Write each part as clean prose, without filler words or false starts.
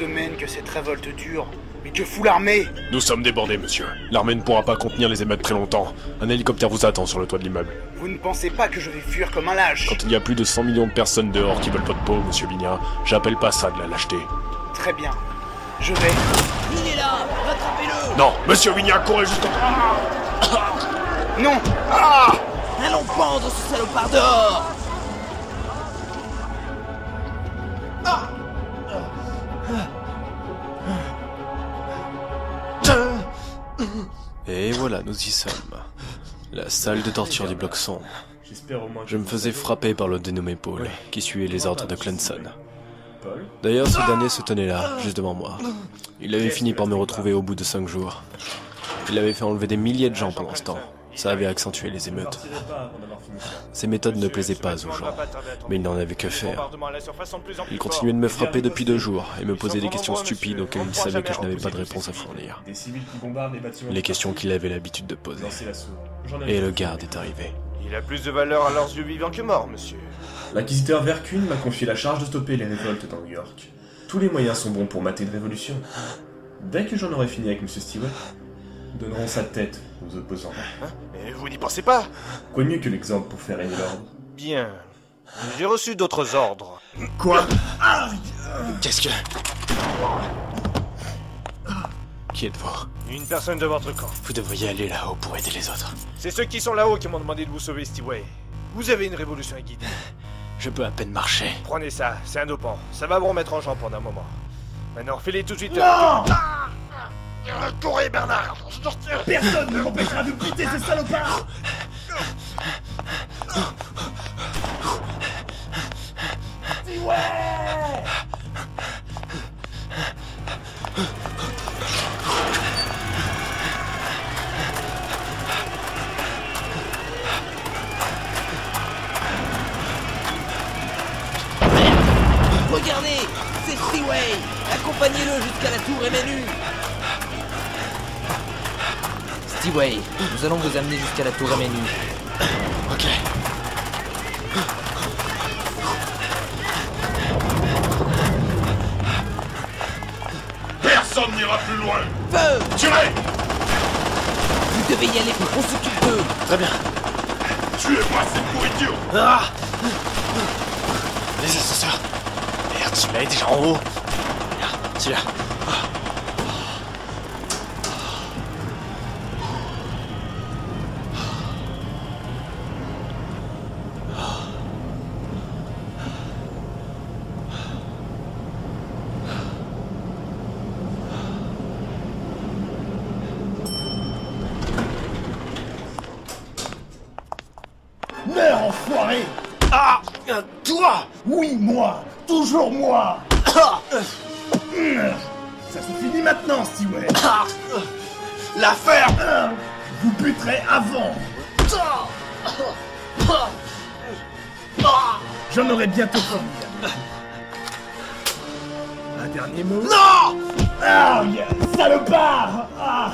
semaines que cette révolte dure. Mais que fout l'armée? Nous sommes débordés, monsieur. L'armée ne pourra pas contenir les émeutes très longtemps. Un hélicoptère vous attend sur le toit de l'immeuble. Vous ne pensez pas que je vais fuir comme un lâche? Quand il y a plus de 100 millions de personnes dehors qui veulent votre peau, monsieur Vigna, j'appelle pas ça de la lâcheté. Très bien. Je vais... Il est là! Rattrapez-le! Non, monsieur Vigna, courez jusqu'au... Non! Allons pendre ce salopard dehors! Et voilà, nous y sommes. La salle de torture du bloc sombre. Je me faisais frapper par le dénommé Paul, qui suivait les ordres de Clemson. D'ailleurs, ce dernier se tenait là, juste devant moi. Il avait fini par me retrouver au bout de 5 jours. Il avait fait enlever des milliers de gens pendant ce temps. Ça avait accentué les émeutes. Ses méthodes ne plaisaient pas aux gens, mais il n'en avait que faire. Il continuait de me frapper depuis 2 jours et me posait des questions stupides auxquelles il savait que je n'avais pas de réponse à fournir. Les questions qu'il avait l'habitude de poser. Et le garde est arrivé. Il a plus de valeur à leurs yeux vivants que mort, monsieur. L'inquisiteur Verkuhn m'a confié la charge de stopper les révoltes dans New York. Tous les moyens sont bons pour mater une révolution. Dès que j'en aurai fini avec M. Stewart, nous donnerons sa tête aux opposants. Mais vous n'y pensez pas? Quoi de mieux que l'exemple pour faire régner l'ordre? Bien. J'ai reçu d'autres ordres. Quoi? Qu'est-ce que... Qui êtes-vous? Une personne de votre camp. Vous devriez aller là-haut pour aider les autres. C'est ceux qui sont là-haut qui m'ont demandé de vous sauver, Stewart. Vous avez une révolution à guider. Je peux à peine marcher. Prenez ça, c'est un dopant. Ça va vous remettre en jambe pendant un moment. Maintenant, fais-les tout de suite. Courez, Bernard! Personne ne m'empêchera de buter ce salopard! Ouais! Regardez! C'est Stewart! Accompagnez-le jusqu'à la tour MNU! Stewart, nous allons vous amener jusqu'à la tour MNU. Ok. Personne n'ira plus loin! Feu! Tirez! Vous devez y aller, on s'occupe d'eux! Très bien. Tuez-moi cette pourriture! Ah! Les ascenseurs. Merde, celui-là est déjà en haut. Merde, celui-là. Meurs, enfoiré! Ah! Toi! Oui, moi! Toujours moi! Ah! Ça se finit maintenant, Stewart! Ah! L'affaire! Vous buterez avant! J'en aurai bientôt fini. Un dernier mot? Non! Ah, salopard! Ah.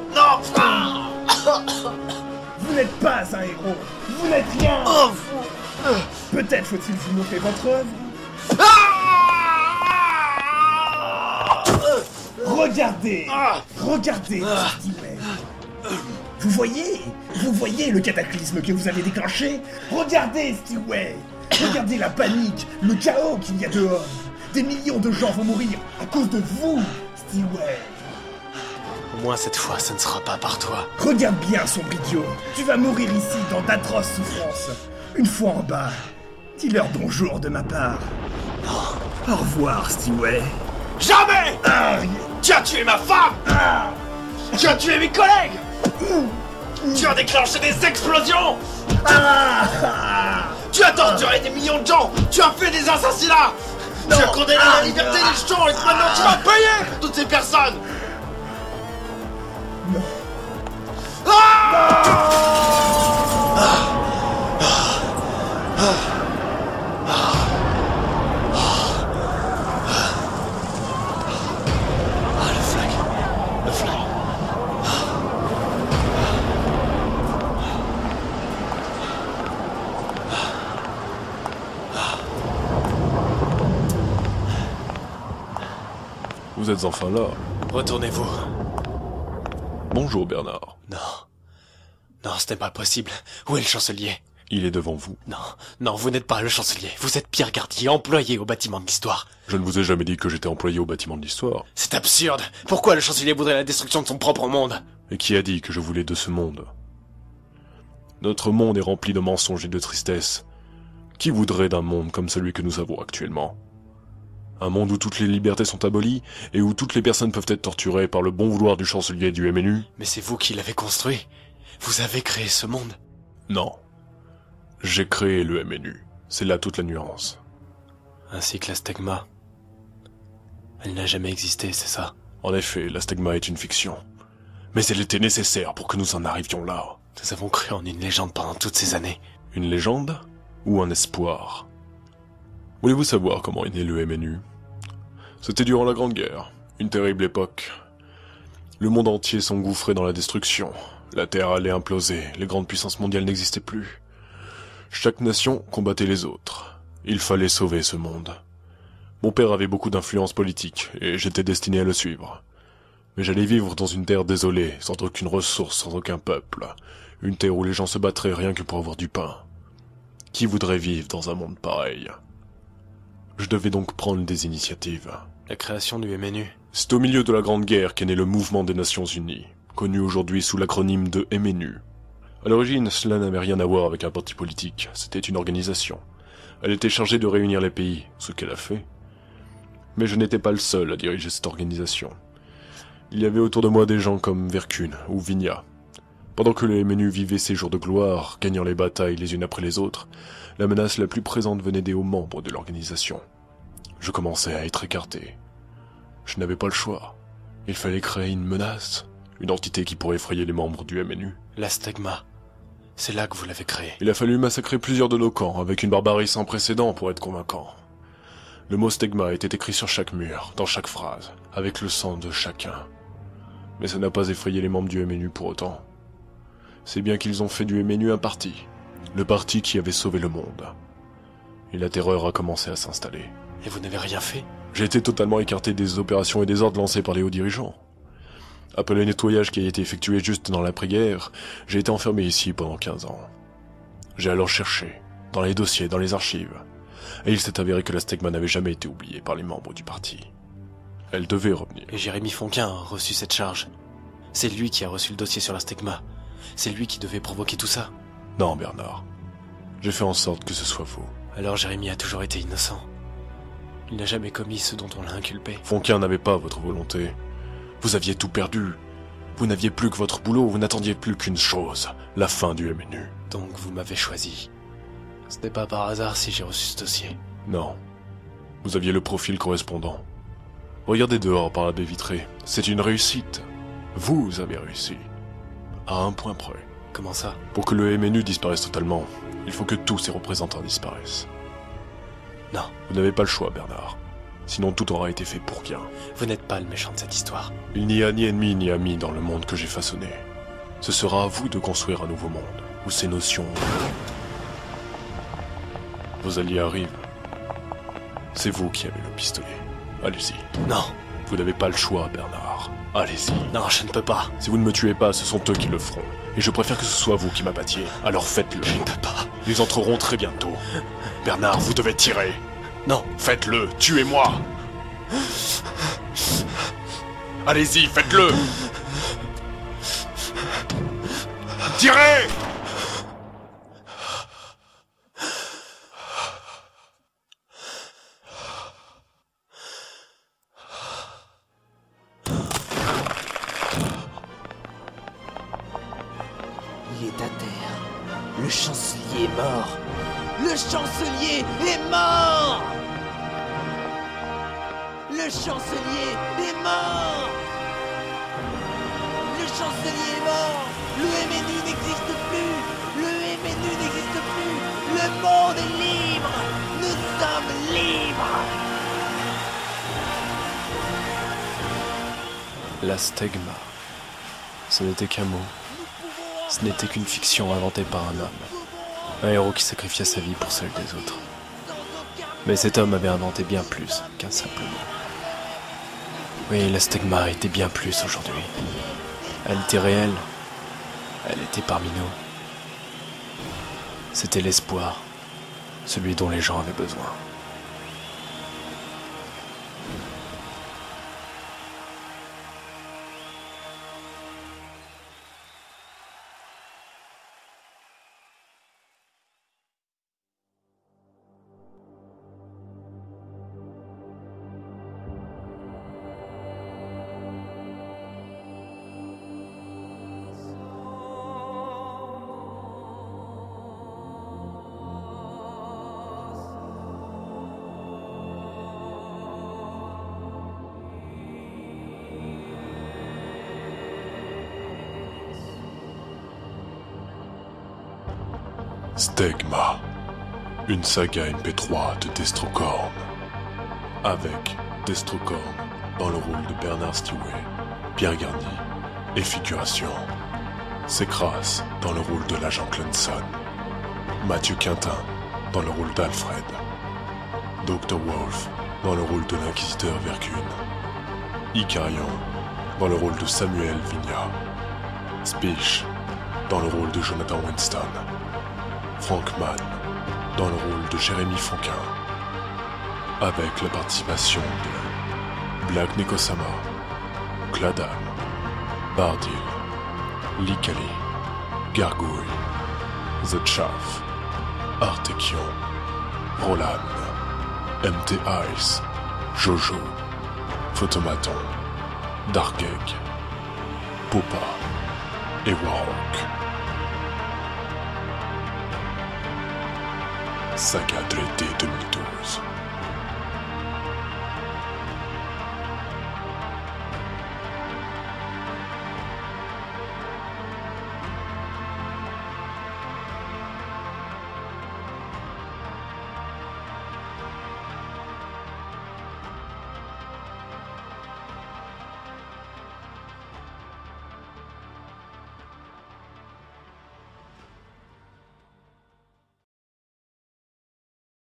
Non! Vous n'êtes pas un héros! Vous n'êtes rien! Oh! Peut-être faut-il vous montrer votre œuvre? Regardez! Regardez, Stewart! Vous voyez le cataclysme que vous avez déclenché? Regardez, Stewart! Regardez la panique, le chaos qu'il y a dehors! Des millions de gens vont mourir à cause de vous, Stewart! Au moins cette fois, ce ne sera pas par toi. Regarde bien, sombre idiot! Tu vas mourir ici dans d'atroces souffrances! Une fois en bas, dis-leur bonjour de ma part. Au revoir, Stewart. Jamais! Ah, Tu as tué ma femme! Tu as tué mes collègues! Tu as déclenché des explosions! Tu as torturé des millions de gens! Tu as fait des assassinats! Tu as condamné la liberté des gens et maintenant tu vas payer pour toutes ces personnes! Non. Le flag. Le flag. Vous êtes enfin là. Retournez-vous. Bonjour Bernard. Non. Non, ce n'est pas possible. Où est le chancelier? Il est devant vous. Non, non, vous n'êtes pas le chancelier. Vous êtes Pierre Gardier, employé au bâtiment de l'histoire. Je ne vous ai jamais dit que j'étais employé au bâtiment de l'histoire. C'est absurde. Pourquoi le chancelier voudrait la destruction de son propre monde? Et qui a dit que je voulais de ce monde? Notre monde est rempli de mensonges et de tristesse. Qui voudrait d'un monde comme celui que nous avons actuellement? Un monde où toutes les libertés sont abolies et où toutes les personnes peuvent être torturées par le bon vouloir du chancelier du MNU? Mais c'est vous qui l'avez construit. Vous avez créé ce monde. Non. J'ai créé le MNU. C'est là toute la nuance. Ainsi que la stegma. Elle n'a jamais existé, c'est ça? En effet, la stegma est une fiction. Mais elle était nécessaire pour que nous en arrivions là. Nous avons cru en une légende pendant toutes ces années. Une légende ou un espoir? Voulez-vous savoir comment est né le MNU? C'était durant la Grande Guerre, une terrible époque. Le monde entier s'engouffrait dans la destruction. La Terre allait imploser, les grandes puissances mondiales n'existaient plus. Chaque nation combattait les autres. Il fallait sauver ce monde. Mon père avait beaucoup d'influence politique, et j'étais destiné à le suivre. Mais j'allais vivre dans une terre désolée, sans aucune ressource, sans aucun peuple. Une terre où les gens se battraient rien que pour avoir du pain. Qui voudrait vivre dans un monde pareil? Je devais donc prendre des initiatives. La création du MNU. C'est au milieu de la Grande Guerre qu'est né le mouvement des Nations Unies, connu aujourd'hui sous l'acronyme de MNU. À l'origine, cela n'avait rien à voir avec un parti politique, c'était une organisation. Elle était chargée de réunir les pays, ce qu'elle a fait. Mais je n'étais pas le seul à diriger cette organisation. Il y avait autour de moi des gens comme Verkuhn ou Vigna. Pendant que le MNU vivait ses jours de gloire, gagnant les batailles les unes après les autres, la menace la plus présente venait des hauts membres de l'organisation. Je commençais à être écarté. Je n'avais pas le choix. Il fallait créer une menace, une entité qui pourrait effrayer les membres du MNU. La stegma. C'est là que vous l'avez créée. Il a fallu massacrer plusieurs de nos camps, avec une barbarie sans précédent pour être convaincant. Le mot stegma était écrit sur chaque mur, dans chaque phrase, avec le sang de chacun. Mais ça n'a pas effrayé les membres du MNU pour autant. C'est bien qu'ils ont fait du MNU un parti. Le parti qui avait sauvé le monde. Et la terreur a commencé à s'installer. Et vous n'avez rien fait? J'ai été totalement écarté des opérations et des ordres lancés par les hauts dirigeants. Après le nettoyage qui a été effectué juste dans l'après-guerre, j'ai été enfermé ici pendant 15 ans. J'ai alors cherché, dans les dossiers, dans les archives, et il s'est avéré que la stegma n'avait jamais été oubliée par les membres du parti. Elle devait revenir. Et Jérémy Fonquin a reçu cette charge. C'est lui qui a reçu le dossier sur la stegma. C'est lui qui devait provoquer tout ça. Non, Bernard. J'ai fait en sorte que ce soit vous. Alors Jérémy a toujours été innocent. Il n'a jamais commis ce dont on l'a inculpé. Fonquin n'avait pas votre volonté. Vous aviez tout perdu. Vous n'aviez plus que votre boulot, vous n'attendiez plus qu'une chose, la fin du MNU. Donc vous m'avez choisi. Ce n'est pas par hasard si j'ai reçu ce dossier. Non. Vous aviez le profil correspondant. Regardez dehors par la baie vitrée. C'est une réussite. Vous avez réussi. À un point près. Comment ça? Pour que le MNU disparaisse totalement, il faut que tous ses représentants disparaissent. Non. Vous n'avez pas le choix, Bernard. Sinon tout aura été fait pour rien. Vous n'êtes pas le méchant de cette histoire. Il n'y a ni ennemi ni ami dans le monde que j'ai façonné. Ce sera à vous de construire un nouveau monde, où ces notions... Vos alliés arrivent. C'est vous qui avez le pistolet. Allez-y. Non. Vous n'avez pas le choix, Bernard. Allez-y. Non, je ne peux pas. Si vous ne me tuez pas, ce sont eux qui le feront. Et je préfère que ce soit vous qui m'abattiez. Alors faites-le. Je ne peux pas. Ils entreront très bientôt. Bernard, vous devez tirer. Non. Faites-le, tuez-moi. Allez-y, faites-le. Tirez! Il est à terre. Le chancelier est mort. Le chancelier est mort! Le chancelier est mort! Le chancelier est mort! Le MNU n'existe plus! Le MNU n'existe plus! Le monde est libre! Nous sommes libres! La stegma. Ce n'était qu'un mot. Ce n'était qu'une fiction inventée par un homme. Un héros qui sacrifia sa vie pour celle des autres. Mais cet homme avait inventé bien plus qu'un simple mot. Oui, la Stegma était bien plus aujourd'hui. Elle était réelle. Elle était parmi nous. C'était l'espoir, celui dont les gens avaient besoin. Stegma, une saga MP3 de Destrocorn, avec Destrocorn dans le rôle de Bernard Stewart, Pierre Garny et figuration, Sekras dans le rôle de l'agent Clemson, Mathieu Quintin dans le rôle d'Alfred, Dr. Wolf dans le rôle de l'inquisiteur Verkun, Icarion dans le rôle de Samuel Vigna, Spish dans le rôle de Jonathan Winston, Frank Mann dans le rôle de Jérémy Fonquin, avec la participation de Black Nekosama, Cladam, Bardil, Likali, Gargouille, The Chaff, Artekion, Roland, MT Ice, Jojo, Photomaton, Darkegg, Popa et Warhawk. Saga de l'été 2012.